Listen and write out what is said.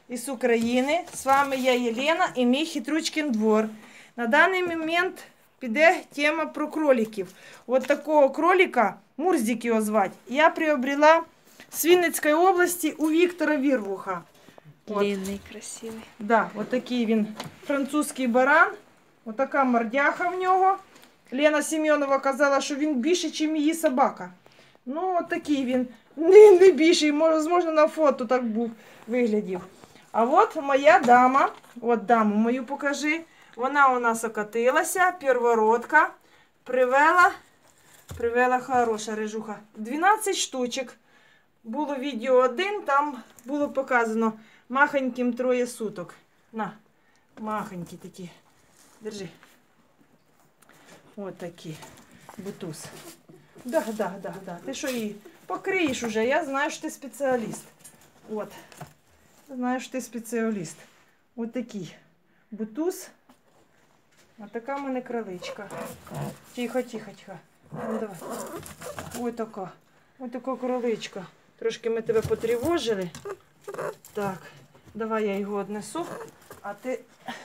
из Украины. С вами я, Єлена, і мій Хитрючкин двор. На даний момент піде тема про кроликів. От такого кролика, Мурзик його звати, я приобрела з Вінницької області у Віктора Вірвуха. Длинний, красивий. Да, от такий він французький баран. Ось така мордяха в нього. Лена Семенова казала, що він більше, ніж її собака. Ну, от такий він. Не більший, можливо, на фото так був виглядів. А от моя дама, от даму мою покажи. Вона у нас окатилася, первородка. Привела хороша рижуха. 12 штучок. Було відео 1, там було показано махоньким 3 суток. На, махонькі такі. Держи. Ось такі. Бутуз. Да. Ти що її покриєш уже? Я знаю, що ти спеціаліст. От. Знаю, що ти спеціаліст. Ось такий бутуз. Ось така в мене кроличка. Тихо. Ну, давай. Ось така. Ось така кроличка. Трошки ми тебе потривожили. Так. Давай я його однесу. А ти